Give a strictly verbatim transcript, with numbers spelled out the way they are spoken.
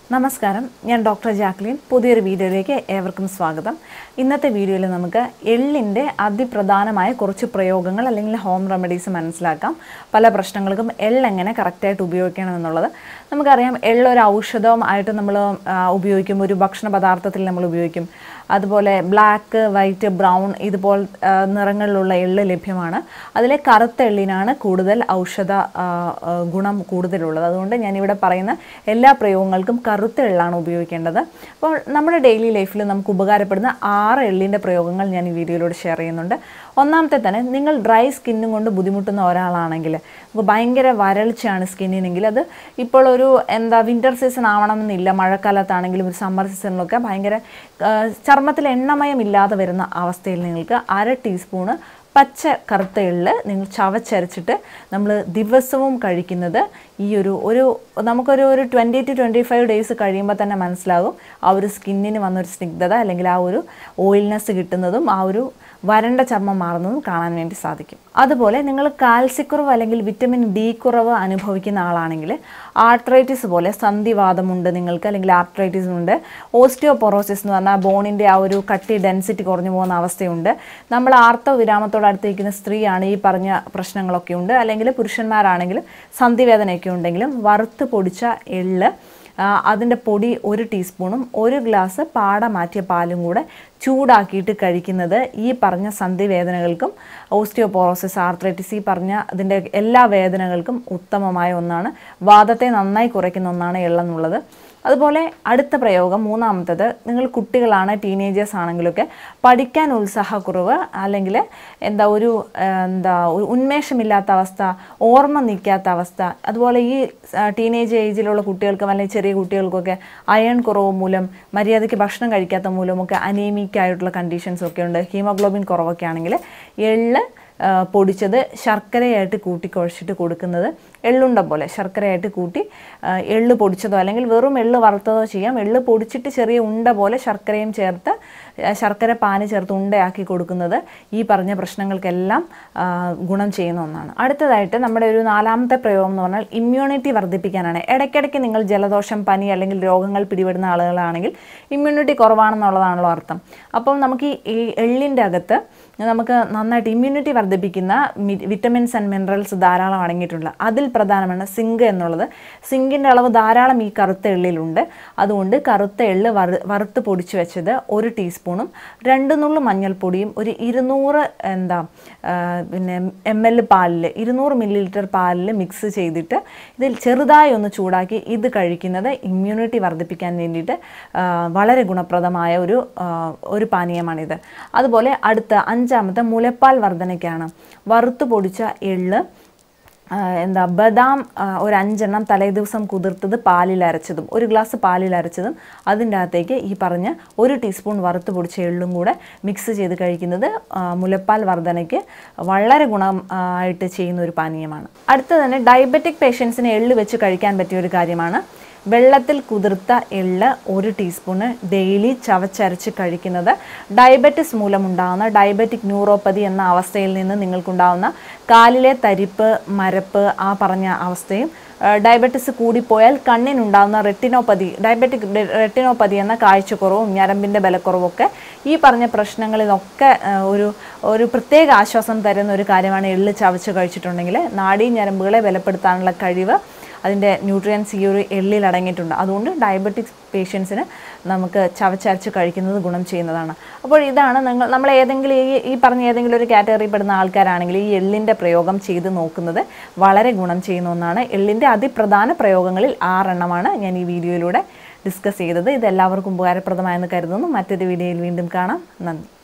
നമസ്കാരം, ഞാൻ doctor Jacqueline. പുതിയൊരു വീഡിയോയിലേക്ക് ഏവർക്കും സ്വാഗതം. ഇന്നത്തെ വീഡിയോയിൽ നമുക്ക് എള്ളിൻ്റെ അതിപ്രധാനമായ കുറച്ച് പ്രയോഗങ്ങൾ അല്ലെങ്കിൽ ഹോം റെമഡീസ് മനസ്സിലാക്കാം. പല പ്രശ്നങ്ങൾക്കും എള്ളെങ്ങനെ കറക്റ്റായിട്ട് ഉപയോഗിക്കണം എന്നുള്ളത് നമുക്കറിയാം. എള്ളൊരു ഔഷധം ആയിട്ട് നമ്മൾ ഉപയോഗിക്കും, ഒരു ഭക്ഷണ പദാർത്ഥത്തിൽ നമ്മൾ ഉപയോഗിക്കും. അതുപോലെ ബ്ലാക്ക്, വൈറ്റ്, ബ്രൗൺ ഇതുപോലെ നിറങ്ങളിലുള്ള എള്ള് ലഭ്യമാണ്. അതിലെ കറുത്ത എള്ളിനാണ് കൂടുതൽ ഔഷധ ഗുണം കൂടുതലുള്ളത്. അതുകൊണ്ട് ഞാനിവിടെ പറയുന്ന എല്ലാ പ്രയോഗങ്ങൾക്കും കറുത്ത എള്ളാണ് ഉപയോഗിക്കേണ്ടത്. അപ്പോൾ നമ്മുടെ ഡെയിലി ലൈഫിൽ നമുക്ക് ഉപകാരപ്പെടുന്ന ആറ് എള്ളിൻ്റെ പ്രയോഗങ്ങൾ ഞാൻ ഈ വീഡിയോയിലൂടെ ഷെയർ ചെയ്യുന്നുണ്ട്. ഒന്നാമത്തെ തന്നെ, നിങ്ങൾ ഡ്രൈ സ്കിന്നും കൊണ്ട് ബുദ്ധിമുട്ടുന്ന ഒരാളാണെങ്കിൽ, ഭയങ്കര വരൾച്ചയാണ് സ്കിന്നിനെങ്കിൽ, അത് ഇപ്പോൾ ഒരു എന്താ വിൻ്റർ സീസൺ ആവണമെന്നില്ല, മഴക്കാലത്താണെങ്കിലും ഒരു സമ്മർ സീസണിലൊക്കെ ഭയങ്കര ചർമ്മത്തിൽ എണ്ണമയമില്ലാതെ വരുന്ന അവസ്ഥയിൽ നിങ്ങൾക്ക് അര ടീസ്പൂണ് പച്ച കറുത്ത എള്ള് നിങ്ങൾ ചവച്ചരച്ചിട്ട് നമ്മൾ ദിവസവും കഴിക്കുന്നത് ഈ ഒരു ഒരു നമുക്കൊരു ഒരു twenty two twenty five days കഴിയുമ്പോൾ തന്നെ മനസ്സിലാകും ആ ഒരു സ്കിന്നിന് വന്നൊരു സ്നിഗ്ധത അല്ലെങ്കിൽ ആ ഒരു ഓയിൽനെസ് കിട്ടുന്നതും ആ ഒരു വരണ്ട ചർമ്മം മാറുന്നതും കാണാൻ വേണ്ടി സാധിക്കും. അതുപോലെ നിങ്ങൾ കാൽസ്യക്കുറവ് അല്ലെങ്കിൽ വിറ്റമിൻ ഡി കുറവ് അനുഭവിക്കുന്ന ആളാണെങ്കിൽ, ആർത്രൈറ്റിസ് പോലെ സന്ധിവാതമുണ്ട് നിങ്ങൾക്ക്, അല്ലെങ്കിൽ ആർത്രൈറ്റിസ് ഉണ്ട്, ഓസ്റ്റിയോപൊറോസിസ് എന്ന് പറഞ്ഞാൽ ബോണിൻ്റെ ആ ഒരു കട്ടി ഡെൻസിറ്റി കുറഞ്ഞു പോകുന്ന അവസ്ഥയുണ്ട്, നമ്മൾ ആർത്തവ വിരാമത്തോട് അടുത്തിരിക്കുന്ന സ്ത്രീയാണ്, ഈ പറഞ്ഞ പ്രശ്നങ്ങളൊക്കെ ഉണ്ട്, അല്ലെങ്കിൽ പുരുഷന്മാരാണെങ്കിലും സന്ധിവേദനയൊക്കെ ഉണ്ടെങ്കിലും വറുത്ത് പൊടിച്ച എള്ള് അതിൻ്റെ പൊടി ഒരു ടീസ്പൂണും ഒരു ഗ്ലാസ് പാട മാറ്റിയ പാലും കൂടെ ചൂടാക്കിയിട്ട് കഴിക്കുന്നത് ഈ പറഞ്ഞ സന്ധിവേദനകൾക്കും ഓസ്റ്റിയോപോറോസിസ്, ആർത്രൈറ്റിസ്, ഈ പറഞ്ഞ അതിൻ്റെ എല്ലാ വേദനകൾക്കും ഉത്തമമായ ഒന്നാണ്. വാദത്തെ നന്നായി കുറയ്ക്കുന്ന ഒന്നാണ് എള്ളെന്നുള്ളത്. അതുപോലെ അടുത്ത പ്രയോഗം മൂന്നാമത്തത്, നിങ്ങൾ കുട്ടികളാണ്, ടീനേജേഴ്സ് ആണെങ്കിലൊക്കെ പഠിക്കാൻ ഉത്സാഹക്കുറവ് അല്ലെങ്കിൽ എന്താ ഒരു എന്താ ഒരു ഉന്മേഷമില്ലാത്ത അവസ്ഥ, ഓർമ്മ നിൽക്കാത്ത അവസ്ഥ, അതുപോലെ ഈ ടീനേജ് ഏജിലുള്ള കുട്ടികൾക്കും അല്ലെങ്കിൽ ചെറിയ കുട്ടികൾക്കൊക്കെ അയൺ കുറവ് മൂലം, മര്യാദയ്ക്ക് ഭക്ഷണം കഴിക്കാത്ത മൂലമൊക്കെ അനീമിക് ആയിട്ടുള്ള കണ്ടീഷൻസൊക്കെ ഉണ്ട്, ഹീമോഗ്ലോബിൻ കുറവൊക്കെ ആണെങ്കിൽ എള്ള് പൊടിച്ചത് ശർക്കരയായിട്ട് കൂട്ടി കുഴച്ചിട്ട് കൊടുക്കുന്നത്, എള്ളുണ്ട പോലെ ശർക്കരയായിട്ട് കൂട്ടി എള്ള് പൊടിച്ചതോ അല്ലെങ്കിൽ വെറും എള്ള് വറുത്തതോ ചെയ്യാം. എള്ള് പൊടിച്ചിട്ട് ചെറിയ ഉണ്ട പോലെ ശർക്കരയും ചേർത്ത് ശർക്കര പാനി ചേർത്ത് ഉണ്ടയാക്കി കൊടുക്കുന്നത് ഈ പറഞ്ഞ പ്രശ്നങ്ങൾക്കെല്ലാം ഗുണം ചെയ്യുന്ന ഒന്നാണ്. അടുത്തതായിട്ട് നമ്മുടെ ഒരു നാലാമത്തെ പ്രയോഗം എന്ന് പറഞ്ഞാൽ ഇമ്മ്യൂണിറ്റി വർദ്ധിപ്പിക്കാനാണ്. ഇടയ്ക്കിടയ്ക്ക് നിങ്ങൾ ജലദോഷം, പനി അല്ലെങ്കിൽ രോഗങ്ങൾ പിടിപെടുന്ന ആളുകളാണെങ്കിൽ ഇമ്മ്യൂണിറ്റി കുറവാണെന്നുള്ളതാണല്ലോ അർത്ഥം. അപ്പം നമുക്ക് ഈ എള്ളിൻ്റെ അകത്ത് നമുക്ക് നന്നായിട്ട് ഇമ്മ്യൂണിറ്റി വർദ്ധിപ്പിക്കുന്ന വിറ്റമിൻസ് ആൻഡ് മിനറൽസ് ധാരാളം അടങ്ങിയിട്ടുണ്ട്. അതിൽ പ്രധാനമാണ് സിങ്ക് എന്നുള്ളത്. സിങ്കിൻ്റെ അളവ് ധാരാളം ഈ കറുത്ത എള്ളിലുണ്ട്. അതുകൊണ്ട് കറുത്ത എള്ള് വറു വറുത്ത് പൊടിച്ച് വെച്ചത് ഒരു ടീസ്പൂണും രണ്ട് നുള്ളു മഞ്ഞൾപ്പൊടിയും ഒരു ഇരുന്നൂറ് എന്താ പിന്നെ എം എൽ പാലിൽ ഇരുന്നൂറ് മില്ലി ലിറ്റർ പാലിൽ മിക്സ് ചെയ്തിട്ട് ഇതിൽ ചെറുതായി ഒന്ന് ചൂടാക്കി ഇത് കഴിക്കുന്നത് ഇമ്മ്യൂണിറ്റി വർദ്ധിപ്പിക്കാൻ വേണ്ടിയിട്ട് വളരെ ഗുണപ്രദമായ ഒരു ഒരു പാനീയമാണിത്. അതുപോലെ അടുത്ത അഞ്ചാമത്തെ മുലപ്പാൽ വർധനയ്ക്കാണ്. വറുത്ത് പൊടിച്ച എള്ള് എന്താ ബദാം ഒരു അഞ്ചെണ്ണം തലേ ദിവസം കുതിർത്തത് പാലിൽ അരച്ചതും, ഒരു ഗ്ലാസ് പാലിൽ അരച്ചതും അതിൻ്റെ അകത്തേക്ക് ഈ പറഞ്ഞ ഒരു ടീസ്പൂൺ വറുത്ത് പൊടിച്ച എള്ളും കൂടെ മിക്സ് ചെയ്ത് കഴിക്കുന്നത് മുലപ്പാൽ വർധനയ്ക്ക് വളരെ ഗുണം ആയിട്ട് ചെയ്യുന്ന ഒരു പാനീയമാണ്. അടുത്ത തന്നെ ഡയബറ്റിക് പേഷ്യൻസിന് എള്ള് വെച്ച് കഴിക്കാൻ പറ്റിയ ഒരു കാര്യമാണ്. വെള്ളത്തിൽ കുതിർത്ത എള്ള് ഒരു ടീസ്പൂണ് ഡെയിലി ചവച്ചരച്ച് കഴിക്കുന്നത് ഡയബറ്റിസ് മൂലമുണ്ടാകുന്ന ഡയബറ്റിക് ന്യൂറോപ്പതി എന്ന അവസ്ഥയിൽ നിന്ന് നിങ്ങൾക്കുണ്ടാകുന്ന കാലിലെ തരിപ്പ്, മരപ്പ്, ആ പറഞ്ഞ അവസ്ഥയും, ഡയബറ്റിസ് കൂടിപ്പോയാൽ കണ്ണിനുണ്ടാകുന്ന റെറ്റിനോപ്പതി, ഡയബറ്റിക് റെറ്റിനോപ്പതി എന്ന കാഴ്ചക്കുറവും ഞരമ്പിൻ്റെ ബലക്കുറവൊക്കെ, ഈ പറഞ്ഞ പ്രശ്നങ്ങളിലൊക്കെ ഒരു ഒരു പ്രത്യേക ആശ്വാസം തരുന്ന ഒരു കാര്യമാണ് എള്ള് ചവച്ച് കഴിച്ചിട്ടുണ്ടെങ്കിൽ. നാഡീ ഞരമ്പുകളെ ബലപ്പെടുത്താനുള്ള കഴിവ് അതിൻ്റെ ന്യൂട്രിയൻസ് ഈ ഒരു എള്ളിൽ അടങ്ങിയിട്ടുണ്ട്. അതുകൊണ്ട് ഡയബറ്റിക്സ് പേഷ്യൻസിന് നമുക്ക് ചവച്ചരച്ച് കഴിക്കുന്നത് ഗുണം ചെയ്യുന്നതാണ്. അപ്പോൾ ഇതാണ് നിങ്ങൾ നമ്മൾ ഏതെങ്കിലും ഈ ഈ പറഞ്ഞ ഏതെങ്കിലും ഒരു കാറ്റഗറിയിൽ പെടുന്ന ആൾക്കാരാണെങ്കിൽ ഈ എള്ളിൻ്റെ പ്രയോഗം ചെയ്ത് നോക്കുന്നത് വളരെ ഗുണം ചെയ്യുന്ന ഒന്നാണ്. എള്ളിൻ്റെ അതിപ്രധാന പ്രയോഗങ്ങളിൽ ആറെണ്ണമാണ് ഞാൻ ഈ വീഡിയോയിലൂടെ ഡിസ്കസ് ചെയ്തത്. ഇതെല്ലാവർക്കും ഉപകാരപ്രദമായെന്ന് കരുതുന്നു. മറ്റൊരു വീഡിയോയിൽ വീണ്ടും കാണാം. നന്ദി.